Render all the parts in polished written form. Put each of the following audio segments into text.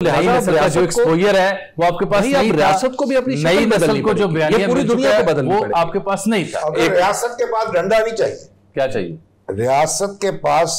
नई नस्ल का जो एक्सपोजर है वो आपके पास नहीं था। रियासत को भी अपनी नई नस्ल को जो बयानिया पूरी दुनिया को बदलनी वो आपके पास नहीं था। रियासत के पास डंडा नहीं चाहिए। क्या चाहिए? रियासत के पास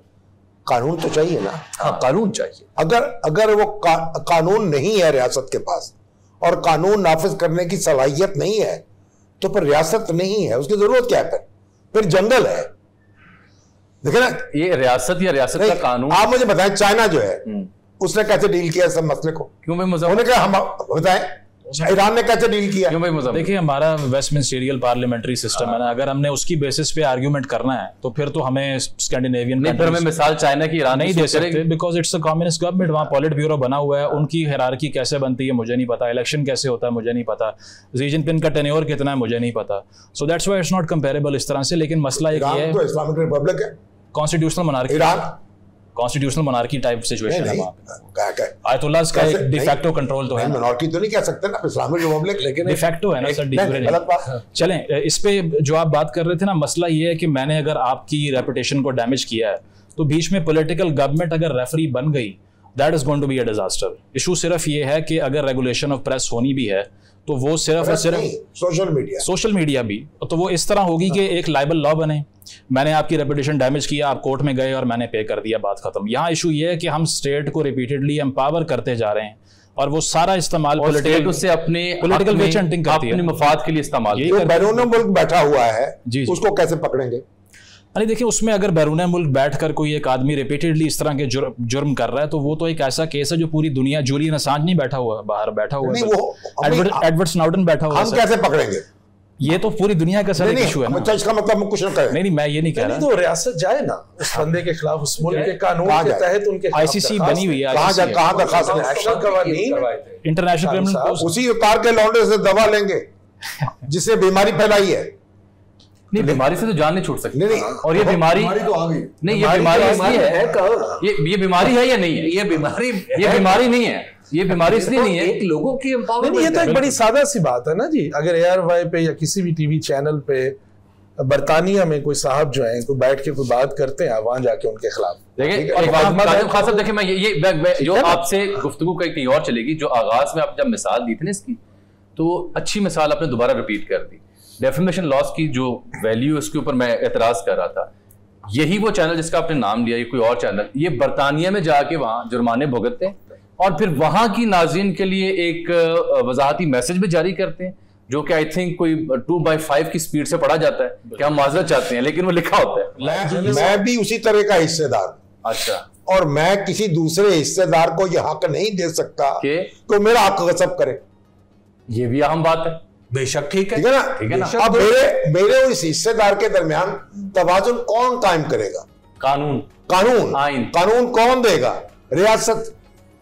कानून तो चाहिए ना। हाँ, कानून चाहिए। अगर वो कानून नहीं है रियासत के पास और कानून नाफिज करने की सलाहियत नहीं है तो फिर रियासत नहीं है, उसकी जरूरत क्या है? फिर जंगल है। देखिए ना, ये रियासत या रियासत का कानून। आप मुझे बताएं, चाइना जो है उसने कैसे डील किया सब मसले को? क्यों भाई मुझे हम बताएं, ईरान ने कैसे डील किया? क्यों भाई मुझे? देखिए, हमारा वेस्टमिनिस्टीरियल पार्लियामेंट्री सिस्टम है ना, अगर हमने उसकी बेसिस पे आर्ग्यूमेंट करना है तो फिर तो हमें स्कैंडिनेवियन कंट्रीज में मिसाल चाइना की ईरान नहीं दे सकते, because it's a communist government. वहाँ पॉलिट ब्यूरो बना हुआ है, उनकी हायरार्की कैसे बनती है मुझे नहीं पता, इलेक्शन कैसे होता है मुझे नहीं पता, शी जिनपिंग का टेन्योर कितना है मुझे नहीं पता। So that's why it's not comparable इस तरह से। लेकिन मसला एक ये है, तो इस्लामिक रिपब्लिक है, constitutional monarchy, Iran constitutional monarchy type situation है वहाँ। आयतुल्लाह का एक डिफैक्टो कंट्रोल तो है, मोनार्की तो नहीं कह सकते ना इस्लामिक रिपब्लिक, लेकिन डिफैक्टो है ना सर। चलें, इस पे जो आप बात कर रहे थे ना, मसला ये है कि मैंने अगर आपकी रेपुटेशन को डैमेज किया है तो बीच में पॉलिटिकल गवर्नमेंट अगर रेफरी बन गई, that is going to be a disaster. Issue सिर्फ ये है कि अगर रेगुलेशन ऑफ प्रेस होनी भी है तो वो सिर्फ और सिर्फ सोशल मीडिया भी, तो वो इस तरह होगी कि एक लाइबल लॉ बने, मैंने आपकी रेपुटेशन डैमेज किया, आप कोर्ट में गए और मैंने पे कर दिया, बात खत्म। यहाँ इशू ये है कि हम स्टेट को रिपीटेडली एम्पावर करते जा रहे हैं और वो सारा इस्तेमाल पॉलिटिकल उससे अपने विच हंटिंग करती है, अपने मफाद के लिए इस्तेमाल। जो बैरून मुल्क बैठा हुआ है उसको कैसे पकड़ेंगे? अरे देखिए, उसमें अगर बैरून मुल्क बैठकर कोई एक आदमी रिपीटेडली इस तरह के जुर्म कर रहा है तो वो तो एक ऐसा केस है जो पूरी दुनिया, जूलियन असांज नहीं बैठा हुआ बाहर, बैठा हुआ है, एडवर्ड स्नोडेन बैठा हुआ है, हम कैसे पकड़ेंगे? ये तो पूरी दुनिया का सर इशू है ना। इसका मतलब कुछ न करें। नहीं, मैं ये नहीं कह रहा। तो रियासत जाए ना उस बंदे के खिलाफ, उस मुल्क के कानून के तहत उनके आईसीसी बनी हुई है, कहां दरखास्त? International criminal court. उसी उतार के लौंडे से दवा लेंगे जिससे बीमारी फैलाई है। नहीं, बीमारी से तो जान नहीं छूट सकती। नहीं, और ये बीमारी तो आ गई। नहीं, ये बीमारी है, ये बीमारी है या नहीं है? ये बीमारी नहीं है, ये बीमारी इसलिए नहीं है, एक लोगों की एम्पावरमेंट। ये तो एक बड़ी सादा सी बात है ना जी। अगर ARY पे या किसी भी टीवी चैनल पे बरतानिया में कोई साहब जो है कोई बैठ के कोई बात करते हैं, वहां जाके उनके खिलाफ देखिए, मैं ये जो आपसे गुफ्तगू कहीं और चलेगी, जो आगाज में आप जब मिसाल दी थी ना इसकी, तो अच्छी मिसाल आपने दोबारा रिपीट कर दी। डेफिमेशन लॉस की जो वैल्यू, उसके ऊपर मैं एतराज कर रहा था। यही वो चैनल जिसका आपने नाम लिया, ये कोई और चैनल, ये बरतानिया में जाके वहां जुर्माने भुगतते हैं और फिर वहां की नाज़रीन के लिए एक वजाहती मैसेज भी जारी करते हैं, जो कि आई थिंक कोई 2/5 की स्पीड से पढ़ा जाता है कि हम माजरत चाहते हैं, लेकिन वो लिखा होता है। मैं भी उसी तरह का हिस्सेदार। अच्छा। और मैं किसी दूसरे हिस्सेदार को यह हक नहीं दे सकता कि मेरा हक गसब करे। ये भी अहम बात है। बेशक ठीक है ना, ठीक है ना। अब मेरे इस हिस्सेदार के दरमियान तवाजुन कौन कायम करेगा? कानून आइन। कानून कौन देगा? रियासत।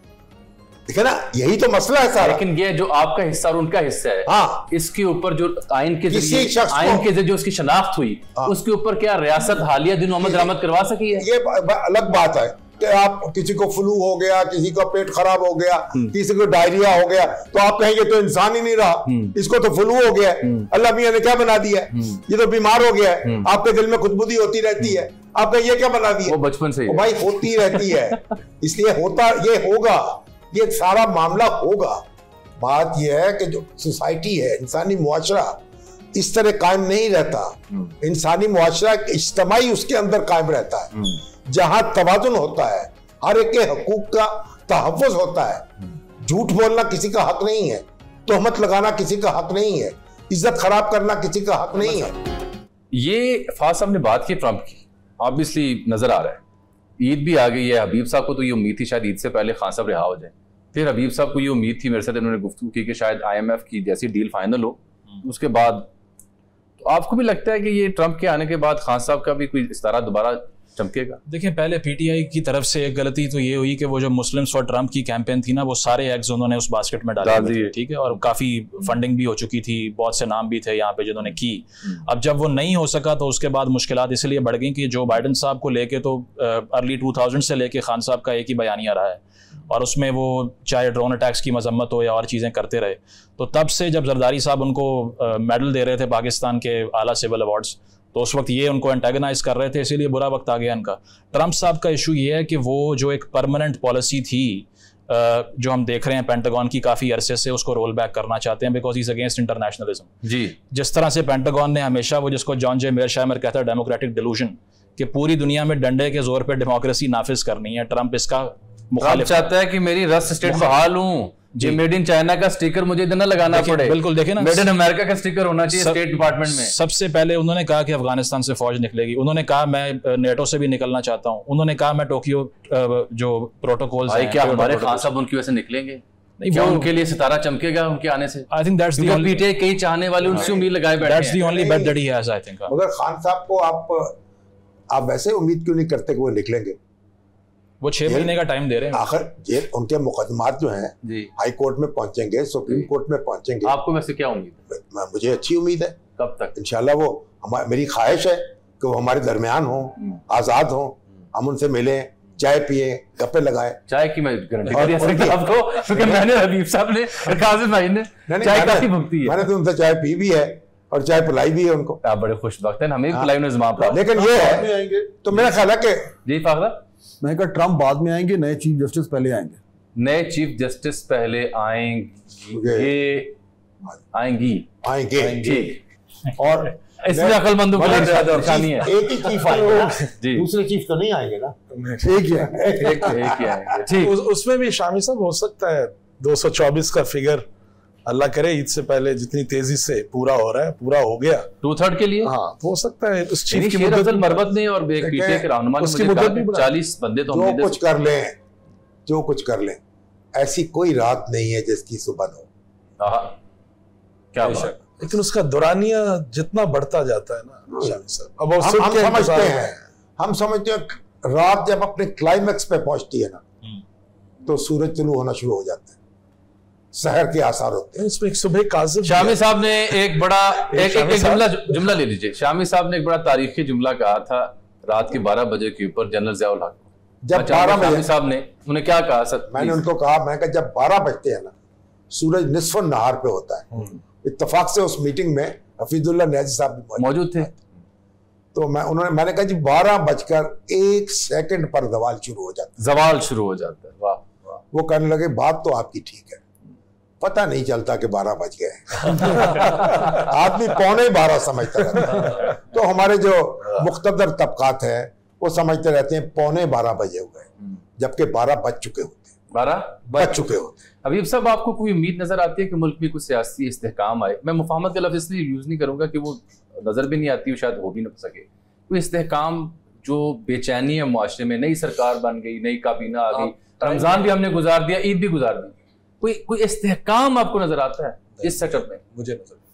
ठीक है ना, यही तो मसला है सारा। लेकिन ये जो आपका हिस्सा और उनका हिस्सा है, हाँ, इसके ऊपर जो आइन के जरिए जो उसकी शनाख्त हुई, उसके ऊपर क्या रियासत हालिया दिन मोहम्मद दरामद करवा सकी है? ये अलग बात है कि आप किसी को फ्लू हो गया, किसी का पेट खराब हो गया, किसी को डायरिया हो गया, तो आप कहेंगे तो इंसान ही नहीं रहा, इसको तो फ्लू हो गया है, अल्लाह मियां ने क्या बना दिया है, ये तो बीमार हो गया है। आपके दिल में खुदबुदी होती रहती है, आप कहें ये क्या बना दिया? वो बचपन से भाई होती रहती है, इसलिए होता ये होगा, ये सारा मामला होगा। बात यह है कि जो सोसाइटी है, इंसानी मुआशरा इस तरह कायम नहीं रहता। इंसानी मुआशरा इज्तिमाई उसके अंदर कायम रहता है, जहां तवाजुन होता है, हर एक के हकूक का तहफ़्फ़ुज़ होता है। झूठ बोलना किसी का हक नहीं है, तोहमत लगाना किसी का हक नहीं है, इज्जत खराब करना किसी का हक नहीं है। ये फाज साहब ने बात की ट्रंप की, ऑब्वियसली नजर आ रहा है, ईद भी आ गई है। हबीब साहब को तो ये उम्मीद थी शायद ईद से पहले खान साहब रिहा हो जाए। फिर हबीब साहब को ये उम्मीद थी, मेरे साथ इन्होंने गुफ्तगू की कि शायद IMF की जैसी डील फाइनल हो, उसके बाद तो आपको भी लगता है कि ये ट्रंप के आने के बाद खान साहब का भी कोई इस्तारा दोबारा चमकेगा? देखिए, पहले PTI की तरफ से एक गलती तो ये हुई कि वो जो मुस्लिम्स फॉर ट्रंप की कैंपेन थी ना, वो सारे एग्स उन्होंने उस बास्केट में डाल दिए, ठीक है, और काफ़ी फंडिंग भी हो चुकी थी, बहुत से नाम भी थे यहाँ पे जिन्होंने की। अब जब वो नहीं हो सका तो उसके बाद मुश्किलात इसलिए बढ़ गई कि जो बाइडन साहब को लेके तो अर्ली 2000 से लेके खान साहब का एक ही बयानिया रहा है, और उसमें वो चाहे ड्रोन अटैक्स की मजम्मत हो या और चीज़ें करते रहे। तो तब से जब जरदारी साहब उनको मेडल दे रहे थे पाकिस्तान के आला सिविल अवार्ड्स, तो उस वक्त ये उनको एंटेगनाइज कर रहे थे, इसीलिए बुरा वक्त आ गया इनका। ट्रंप साहब का इशू ये है कि वो जो एक परमानेंट पॉलिसी थी जो हम देख रहे हैं पेंटागन की काफ़ी अरसे से उसको रोल बैक करना चाहते हैं बिकॉज इज अगेंस्ट इंटरनेशनलिज्म। जी, जिस तरह से पेंटागन ने हमेशा वो जिसको जॉन जे मेयरशाइमर कहता है डेमोक्रेटिक डिलूजन कि पूरी दुनिया में डंडे के जोर पे डेमोक्रेसी नाफिज करनी है, ट्रंप इसका मुखालिफ चाहता है कि मेरी रस्ट स्टेट बहाल हूँ, जी मेड इन चाइना का स्टिकर मुझे इधर ना लगाना पड़े। बिल्कुल, देखिए ना, मेड इन अमेरिका का स्टिकर होना चाहिए स्टेट डिपार्टमेंट में। सबसे पहले उन्होंने कहा कि अफगानिस्तान से फौज निकलेगी, उन्होंने कहा मैं नेटो से भी निकलना चाहता हूँ, उन्होंने कहा मैं टोक्यो जो प्रोटोकॉल्स हैं क्या हमारे खान साहब उनकी वजह से निकलेंगे? नहीं, क्या उनके लिए सितारा चमकेगा उनके आने से? I think that's the only पीटे कई चाहने वाले उनसे उम्मीद लगाए बैठे हैं। That's the only bet that he has I think. मगर खान साहब को आप वैसे उम्मीद क्यों नहीं करते कि वो निकलेंगे? वो 6 महीने का टाइम दे रहे हैं। आखिर जेल उनके मुकदमात जो हैं हाई कोर्ट में पहुंचेंगे, सुप्रीम कोर्ट में पहुंचेंगे। आपको वैसे क्या उम्मीद है? मुझे अच्छी उम्मीद है। कब तक? इंशाल्लाह वो मेरी ख्वाहिश है कि वो हमारे दरमियान हो, आजाद हो, हम उनसे मिलें, चाय पिए, गप्पे लगाए। चाय की मैं गारंटी आपको, क्योंकि मैंने हबीब साहब ने और काजिम भाई ने चाय काफी भुगती है। मैंने तो उनसे चाय पी भी है और चाय पिलाई भी है उनको। आप बड़े खुशबख्त हैं, हमें भी पिलाई ने जमा पर। लेकिन ये है तो मेरा ख्याल है कि जी फाखरा, मैं कहा ट्रम्प बाद में आएंगे, नए चीफ जस्टिस पहले आएंगे। नए चीफ जस्टिस पहले आएंगी और इसमें अकलमंदों की निशानी है। एक ही चीफ आएंगे, दूसरे चीफ तो नहीं आएंगे ना। एक ही आएंगे। ठीक, उसमें भी शामी साहब हो सकता है 224 का फिगर अल्लाह करे ईद से पहले जितनी तेजी से पूरा हो रहा है, पूरा हो गया 2/3 के लिए। हाँ, हो सकता है उस चीफ की मुद्दत मरबत ने और एक पीटीए के रहनुमा ने उसकी मुद्दत भी 40 बंदे तो जो कुछ कर लें, ऐसी कोई रात नहीं है जिसकी सुबह हो। क्या बात। लेकिन उसका दुरानिया जितना बढ़ता जाता है ना शामी साहब, अब हम समझते हैं रात जब अपने क्लाइमेक्स पे पहुंचती है ना तो सूरज तुलू होना शुरू हो जाता है, शहर के आसार होते हैं। इसमें एक सुबह काजिम शामी साहब ने एक बड़ा एक जुमला ले लीजिए। शामी साहब ने एक बड़ा तारीखी जुमला कहा था रात के 12 बजे के ऊपर जनरल ज़ियाउल हक। जब 12 बजे साहब ने उन्हें क्या कहा सर? मैंने उनको कहा, मैं कहा जब 12 बजते हैं ना सूरज निस्फ नहार पे होता है। इत्तेफाक से उस मीटिंग में हफीजुल्लाह न्याजी साहब भी मौजूद थे। तो मैंने कहा जी 12:01 पर जवाल शुरू हो जाता है। वाह। वो कहने लगे बात तो आपकी ठीक है, पता नहीं चलता कि 12 बज गए। आदमी 11:45 समझता रहता है। तो हमारे जो मुख्तदर तबकात हैं वो समझते रहते हैं 11:45 बजे हो गए, जबकि 12 बज चुके होते हैं। हबीब साहब, आपको कोई उम्मीद नजर आती है कि मुल्क में कुछ सियासी इस्तेहकाम आए? मैं मुफाहमत का लफ्ज़ इसलिए यूज नहीं करूंगा कि वो नजर भी नहीं आती, शायद हो भी ना सके। कोई इस्तेहकाम जो बेचैनी है मुआशरे में, नई सरकार बन गई, नई काबीना आ गई, रमजान भी हमने गुजार दिया, ईद भी गुजार दी, कोई इस्तेहकाम आपको नजर आता है इस सेटअप में? मुझे नजर